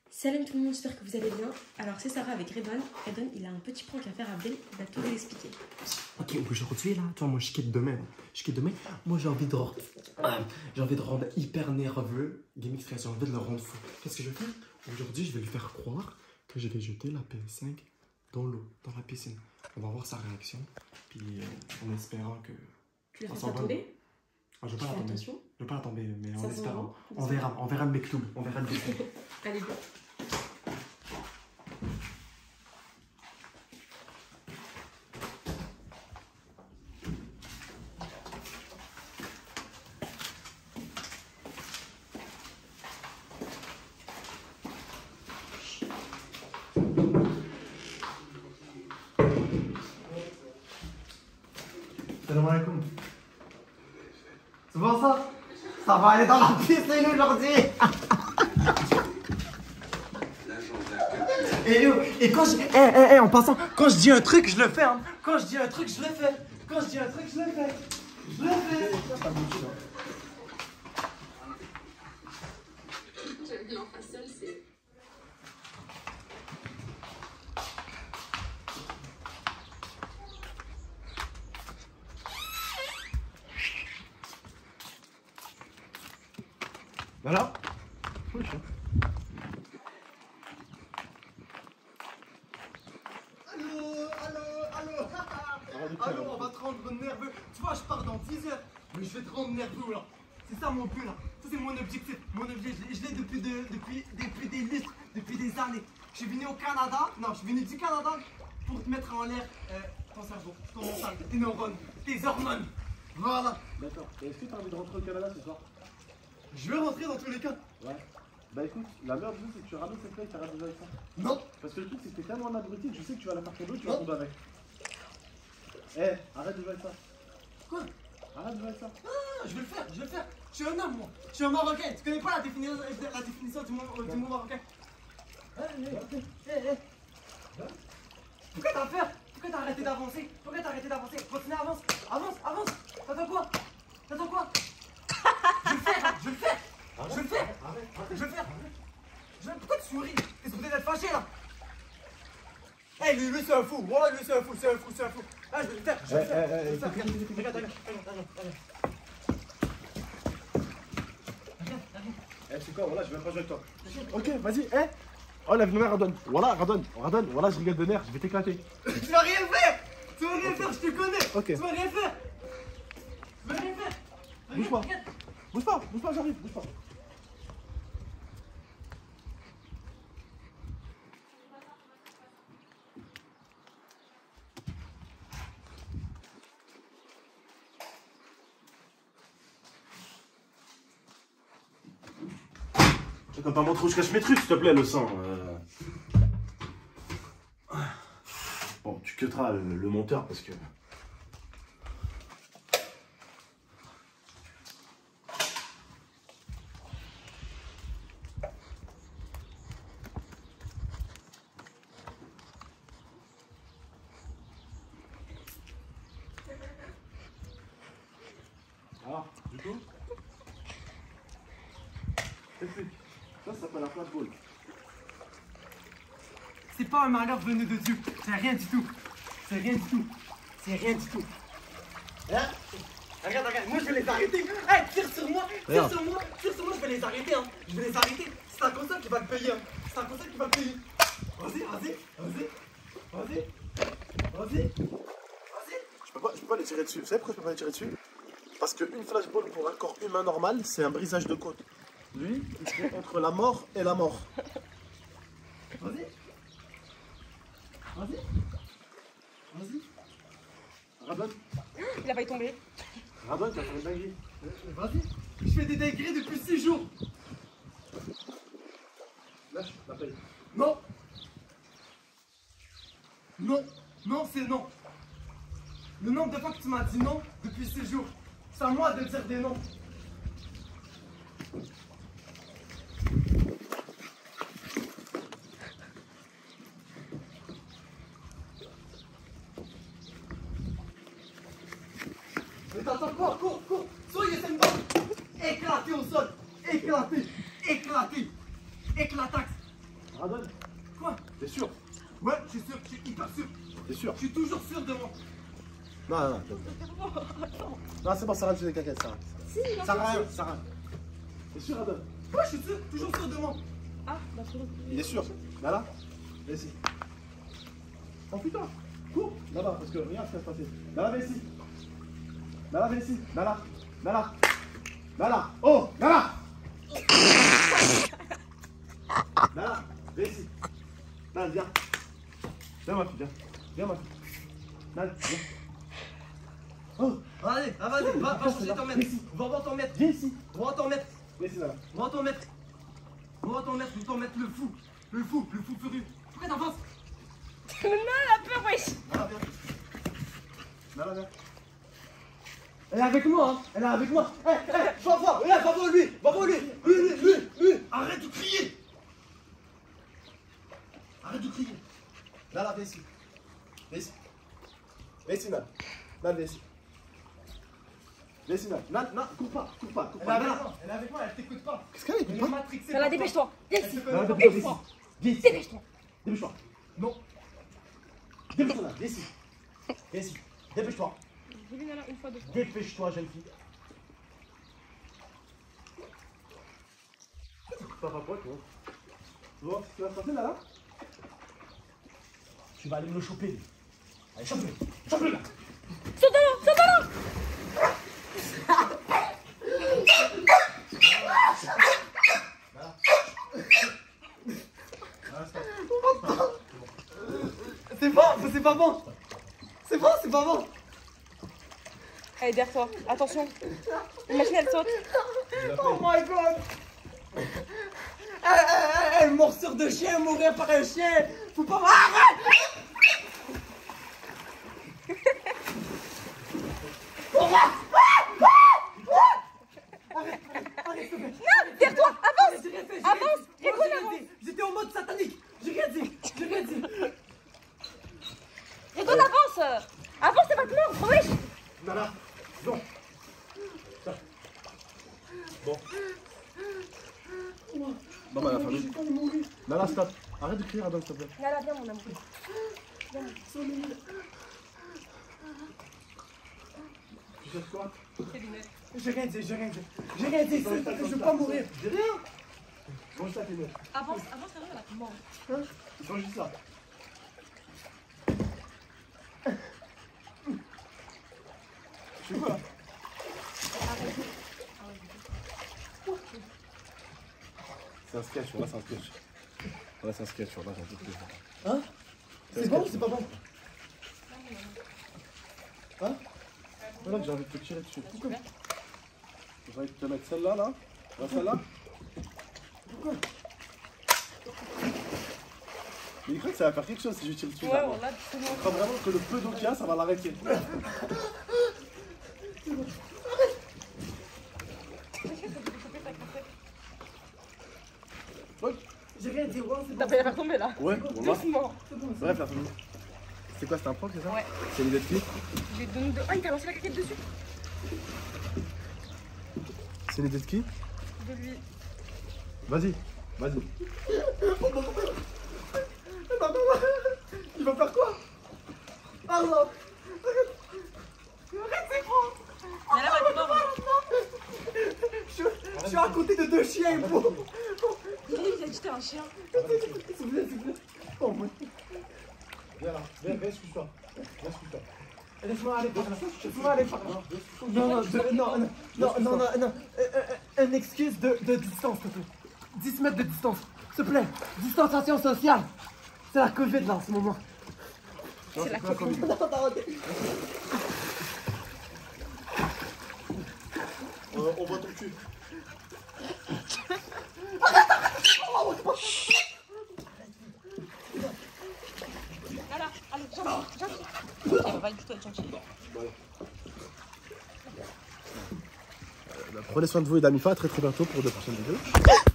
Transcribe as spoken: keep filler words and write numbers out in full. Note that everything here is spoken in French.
Salut tout le monde, j'espère que vous allez bien. Alors c'est Sarah avec Redon. Redon, il a un petit prank à faire à Abdel, il va tout vous expliquer. Ok, aujourd'hui là, toi moi je quitte demain. Je quitte demain. Moi j'ai envie de rendre, ah, j'ai envie de rendre hyper nerveux Game X, j'ai envie de le rendre fou. Qu'est-ce que je vais faire? Aujourd'hui je vais lui faire croire que je vais jeter la P S cinq dans l'eau, dans la piscine. On va voir sa réaction. Puis euh, en espérant que... Tu la fais pas tomber? Ah, je ne vais pas la tomber. Je vais pas la tomber, mais ça en espérant. On, on verra, on verra le mektoub, on verra le mektoub. Allez, go. Salam alaikum. C'est bon ça? Ça va aller dans la piscine aujourd'hui. Et, et quand je... Eh, eh, eh, en passant, quand je dis un truc, je le fais. Hein. Quand je dis un truc, je le fais. Quand je dis un truc, je le fais. Je le fais. J'aime bien en face seul, c'est... Voilà. Allô, allô, allô. Allô, on va te rendre nerveux. Tu vois, je pars dans dix heures. Mais je vais te rendre nerveux là. C'est ça mon but là. Ça c'est mon objectif. Mon objectif, je l'ai depuis, de, depuis, depuis des lustres, depuis des années. Je suis venu au Canada. Non, je suis venu du Canada pour te mettre en l'air euh, ton cerveau, ton mental, tes neurones, tes hormones. Voilà. D'accord. Et est-ce que tu as envie de rentrer au Canada ce soir? Je vais rentrer dans tous les cas. Ouais. Bah écoute, la merde du coup c'est que tu ramènes cette feuille et t'arrêtes de jouer avec ça. Non. Parce que le truc c'est que t'es tellement un abruti que je sais que tu vas la faire tomber, tu vas tomber avec. Eh, hey, arrête de jouer avec ça. Quoi? Arrête de jouer avec ça. Ah, je vais le faire, je vais le faire. Je suis un homme moi. Je suis un Marocain. Tu connais pas la définition, la définition du mot, du mot marocain? Hé, hé, hé. Pourquoi t'as peur? Pourquoi t'as arrêté d'avancer? Pourquoi t'as arrêté d'avancer? Continue, avance. Avance, avance. T'attends quoi? T'attends quoi? Je vais le faire, je vais le faire. Je vais le faire. Je vais le faire. Je... Pourquoi tu souris? T'es supposé d'être fâché là. Eh, hey, lui, lui c'est un fou. Voilà, lui c'est un fou, c'est un fou, c'est un fou. Ah, je vais le faire, je vais le faire. Je vais le faire. Regarde, regarde, regarde, regarde, regarde. Eh, c'est quoi? Voilà, je vais pas jouer avec toi. Ok, vas-y, eh. Oh, lève-le, Radon. Voilà, Radon, Radon, voilà, je rigole de nerfs, je vais t'éclater. Tu vas rien faire. Tu vas rien faire, je te connais. Ok. Tu vas rien faire. Tu vas rien faire. Bouge pas. Bouge pas, bouge pas, j'arrive, bouge pas. Tu peux pas montrer où je cache mes trucs, s'il te plaît, le sang. Euh... Bon, tu cutteras le, le monteur parce que... Ah, du coup, explique. Ça, ça s'appelle un flashball. C'est pas un malheur venu de Dieu. C'est rien du tout. C'est rien du tout. C'est rien du tout. Hein? Regarde, regarde, moi je vais les arrêter. Hey, tire sur moi, tire Regarde. sur moi, tire sur moi, je vais les arrêter. Hein. Je vais les arrêter. C'est un console qui va le payer. Hein. C'est un console qui va le payer. Vas-y, vas-y, vas-y, vas-y, vas-y, vas-y. Je peux pas, je peux pas les tirer dessus. Vous savez pourquoi je peux pas les tirer dessus? Parce qu'une flashball pour un corps humain normal, c'est un brisage de côte. Lui, il serait entre la mort et la mort. Vas-y. Vas-y. Vas-y. Radon, Il a failli tomber. Radon, tu vas faire une dinguerie. Vas-y. Je fais des dingueries depuis six jours. Lâche la paye. Non. Non. Non, c'est non. Le nombre de fois que tu m'as dit non depuis six jours, c'est à moi de dire des noms. Mais t'attends quoi? Cours, cours. Soyez sympa. Éclaté au sol. Éclaté. Éclaté. Éclatax. Radon, Quoi? t'es sûr? Ouais, je suis sûr, je suis hyper sûr. T'es sûr? Je suis toujours sûr de moi. Non, non, non. Non, c'est bon, ça reste des caquettes, ça. Si, il a Ça fait- rien, ça rien. T'es sûr, Radon? Ouais, je suis sûr, toujours sûr de moi. Ah, bah c'est bon. Il est sûr. Là, viens ici. Enfuis-toi. Cours. Là-bas, parce que regarde ce qui va se passer. Là, viens ici. Là, viens ici. Là, là. Là, là. Là, là. Oh, là, là. Là, là. Viens ici. Là, viens. Viens, ma fille, viens. Viens, ma fille. Là, viens. Oh, Allez, ah, vas-y, va, va changer ton maître. Va voir ton maître. viens ici. Va voir ton maître. Viens ici, là, là. Va voir ton maître. Va voir ton maître, ton maître, le fou. Le fou, le fou furieux. Pourquoi t'avances? Non, la peur, wesh. Là, là, viens. Là, là, viens. Elle est avec moi, hein. Elle est avec moi. Eh, eh, va voir, eh, va voir lui. Va voir lui. Lui, lui, lui, lui. Arrête de crier. Arrête de crier. Là, là, viens ici. Viens ici. Viens ici, Nan. Nan, viens ici. Viens ici, Nan. Nan, Nan, cours pas, cours pas, cours Elle est pas. avec Nan. moi. Elle est avec moi, elle t'écoute pas. Qu'est-ce qu'elle est? Elle Écoute est pas. matrixée. Voilà, par toi. dépêche-toi. Viens Elle ici. te connaît Nan, pas. dépêche-toi, viens ici. Viens ici. Dépêche-toi. Dépêche-toi. Non. Dépêche-toi, Nan. Viens ici. Viens ici. Dépêche-toi. J'ai vu Nana une fois, deux fois. Dépêche-toi, jeune fille. Papa, quoi, toi? Tu vois ce qui va se passer là, là? Tu vas aller me le choper, lui. Allez, chope-le. Chope-le, là. Saute là, saute là. C'est bon, c'est pas bon. C'est bon, c'est pas bon. Allez, derrière toi. Attention. Imagine, elle saute. Oh my god. Eh, eh, eh, eh, morsure de chien, mourir par un chien. Faut pas. Arrête. Non, derrière toi. Avance. J'ai rien fait, j'ai Avance. rien dit. Rico, Moi, j'ai rien avance. dit. J'étais en mode satanique. J'ai rien dit. J'ai rien dit. Rico, avance. Avance, c'est pas te mordre, wesh. Nana, non. Bon. Bon, bah, la famille. Nana, stop. Arrête de crier, Adam, s'il te plaît. Nana, viens, mon amour. Tu cherches quoi? J'ai rien dit, j'ai rien dit. J'ai rien dit. Je veux pas mourir. Dis rien. Mange ça, tes meufs. Avance, avance, avance, là. Mort. Ils sont juste là. Je suis quoi là? C'est un sketch, là c'est un sketch. Là c'est un sketch, là j'en peux plus. Hein? C'est bon ou c'est pas bon? Hein? Voilà que j'ai envie de te tirer dessus. Pourquoi? J'ai envie de te mettre celle-là, là. Là, celle-là. Pourquoi? Mais il croit que ça va faire quelque chose si je tire dessus. Ouais, là. voilà, c'est bon. Je crois vraiment que le peu d'eau qu'il y a, ça va l'arrêter. Ouais, J'ai rien dit, ouais, c'est bon. T'as pas la faire tomber là. ouais, bon, là. Doucement. Bref, la famille. C'est quoi, c'était un prank, c'est ça? Ouais. C'est une idée de qui? J'ai donné de. Ah, il t'a lancé la caquette dessus. C'est une idée de qui? De lui. Vas-y, vas-y. Il va faire quoi? Ah non. Arrête, c'est bon. Nana va te mordre. Je, je suis à côté de deux chiens, bro. Il a dit t'es un chien. S'il vous plaît, s'il vous plaît. Oh, moi. Viens là, viens, viens, excuse-toi. Viens, excuse-toi. Laisse-moi aller par là. Laisse-moi aller par là. Non, non, de- non, non, non, non, non, non. Euh, euh, euh, Une excuse de, de distance, s'il te plaît. dix mètres de distance. S'il te plaît. Distanciation sociale. C'est la Covid là en ce moment. C'est la pas Covid. Non, non, ok. Euh, on voit ton cul. Nana, allez, gentil, gentil. Ok, on va du tout être gentil. Prenez soin de vous et d'Amifa, à très très bientôt pour de prochaines vidéos.